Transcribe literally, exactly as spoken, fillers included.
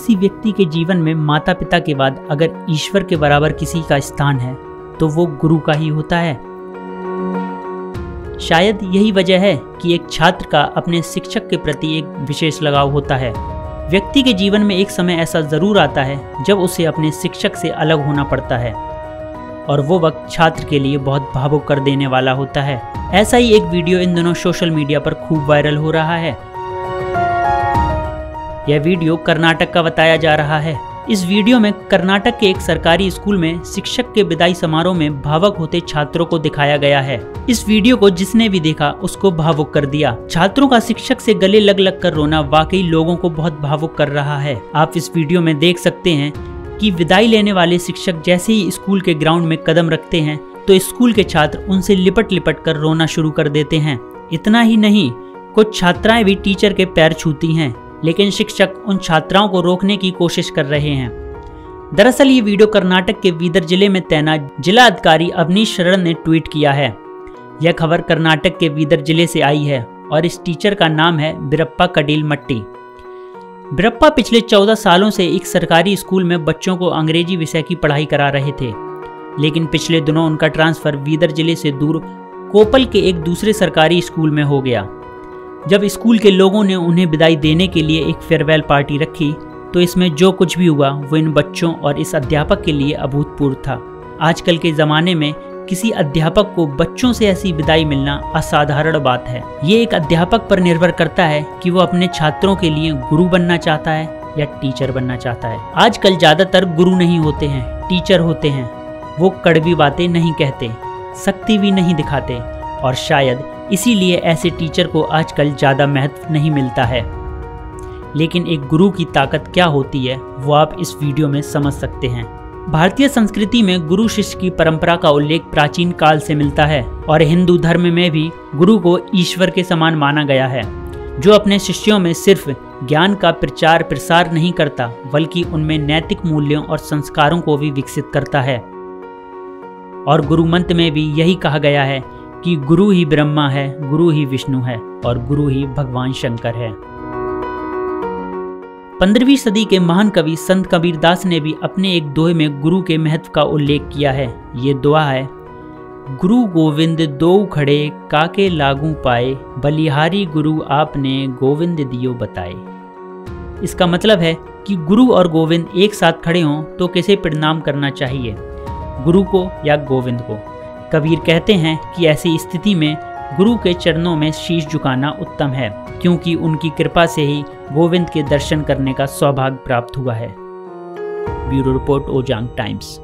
किसी व्यक्ति के जीवन में माता पिता के बाद अगर ईश्वर के बराबर किसी का स्थान है तो वो गुरु का ही होता है। शायद यही वजह है कि एक छात्र का अपने शिक्षक के प्रति एक विशेष लगाव होता है। व्यक्ति के जीवन में एक समय ऐसा जरूर आता है जब उसे अपने शिक्षक से अलग होना पड़ता है और वो वक्त छात्र के लिए बहुत भावुक कर देने वाला होता है। ऐसा ही एक वीडियो इन दिनों सोशल मीडिया पर खूब वायरल हो रहा है। यह वीडियो कर्नाटक का बताया जा रहा है। इस वीडियो में कर्नाटक के एक सरकारी स्कूल में शिक्षक के विदाई समारोह में भावुक होते छात्रों को दिखाया गया है। इस वीडियो को जिसने भी देखा उसको भावुक कर दिया। छात्रों का शिक्षक से गले लग लग कर रोना वाकई लोगों को बहुत भावुक कर रहा है। आप इस वीडियो में देख सकते हैं कि विदाई लेने वाले शिक्षक जैसे ही स्कूल के ग्राउंड में कदम रखते हैं तो स्कूल के छात्र उनसे लिपट लिपट कर रोना शुरू कर देते हैं। इतना ही नहीं, कुछ छात्राएं भी टीचर के पैर छूती हैं, लेकिन शिक्षक उन छात्राओं को रोकने की कोशिश कर रहे हैं। दरअसल ये वीडियो कर्नाटक के बीदर जिले में तैनात जिला अधिकारी अवनीश शरण ने ट्वीट किया है। यह खबर कर्नाटक के बीदर जिले से आई है और इस टीचर का नाम है बिरप्पा कडील मट्टी। बिरप्पा पिछले चौदह सालों से एक सरकारी स्कूल में बच्चों को अंग्रेजी विषय की पढ़ाई करा रहे थे, लेकिन पिछले दिनों उनका ट्रांसफर बीदर जिले से दूर कोपल के एक दूसरे सरकारी स्कूल में हो गया। जब स्कूल के लोगों ने उन्हें विदाई देने के लिए एक फेयरवेल पार्टी रखी तो इसमें जो कुछ भी हुआ वो इन बच्चों और इस अध्यापक के लिए अभूतपूर्व था। आजकल के ज़माने में किसी अध्यापक को बच्चों से ऐसी विदाई मिलना असाधारण बात है। ये एक अध्यापक पर निर्भर करता है कि वो अपने छात्रों के लिए गुरु बनना चाहता है या टीचर बनना चाहता है। आजकल ज़्यादातर गुरु नहीं होते हैं, टीचर होते हैं। वो कड़वी बातें नहीं कहते, सख्ती भी नहीं दिखाते और शायद इसीलिए ऐसे टीचर को आजकल ज़्यादा महत्व नहीं मिलता है। लेकिन एक गुरु की ताकत क्या होती है वो आप इस वीडियो में समझ सकते हैं। भारतीय संस्कृति में गुरु शिष्य की परंपरा का उल्लेख प्राचीन काल से मिलता है और हिंदू धर्म में भी गुरु को ईश्वर के समान माना गया है, जो अपने शिष्यों में सिर्फ ज्ञान का प्रचार प्रसार नहीं करता बल्कि उनमें नैतिक मूल्यों और संस्कारों को भी विकसित करता है। और गुरु मंत्र में भी यही कहा गया है कि गुरु ही ब्रह्मा है, गुरु ही विष्णु है और गुरु ही भगवान शंकर है। पंद्रहवीं सदी के महान कवि संत कबीरदास ने भी अपने एक दोहे में गुरु के महत्व का उल्लेख किया है। ये दोहा है, गुरु गोविंद दो खड़े काके लागू पाए, बलिहारी गुरु आपने गोविंद दियो बताए। इसका मतलब है कि गुरु और गोविंद एक साथ खड़े हों तो किसे प्रणाम करना चाहिए, गुरु को या गोविंद को। कबीर कहते हैं कि ऐसी स्थिति में गुरु के चरणों में शीश झुकाना उत्तम है, क्योंकि उनकी कृपा से ही गोविंद के दर्शन करने का सौभाग्य प्राप्त हुआ है। Bureau report, Ojang times.